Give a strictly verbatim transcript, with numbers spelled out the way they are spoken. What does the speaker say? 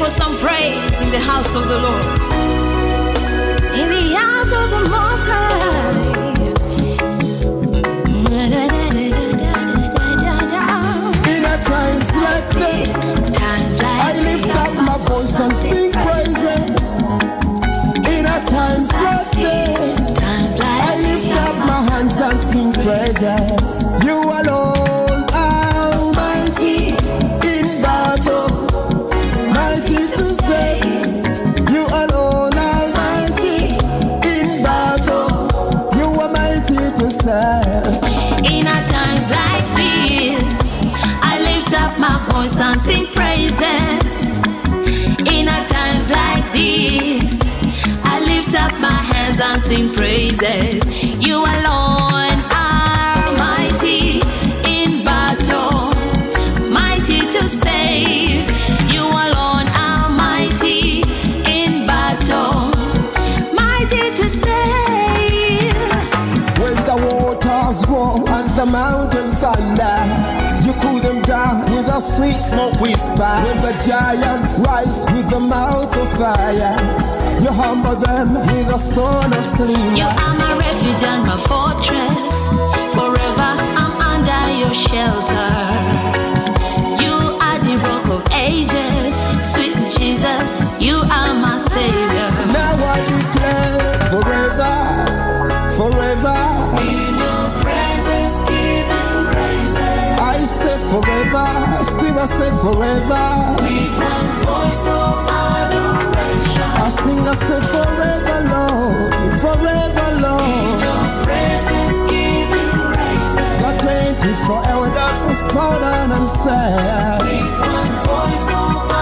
for some praise in the house of the Lord. In the house of the Most High. In a times like this, Times like I lift up my voice and sing praises. In a times like this, Times like I lift up my hands and sing praises. You alone, Almighty, in battle, mighty to save. You alone, Almighty, in battle, you are mighty to save. In a times like this, I lift up my voice and sing praises. In a times like this, I lift up my hands and sing praises. You alone are mighty in battle, mighty to save. You alone are mighty in battle, mighty to save. When the waters roar and the mountains thunder, you cool them down with a sweet smoke whisper. When the giants rise with the mouth of fire, you humble them with a stone and sling. You are my refuge and my fortress. Forever I'm under your shelter. You are the rock of ages. Sweet Jesus, you are my Savior. Now I declare forever, forever. In your presence, giving praises. I say forever, still I say forever. With one voice of adoration. I sing, I say forever, Lord, forever, In Lord. your presence, giving praises. The twenty-four elders has bowed down and said, With one voice of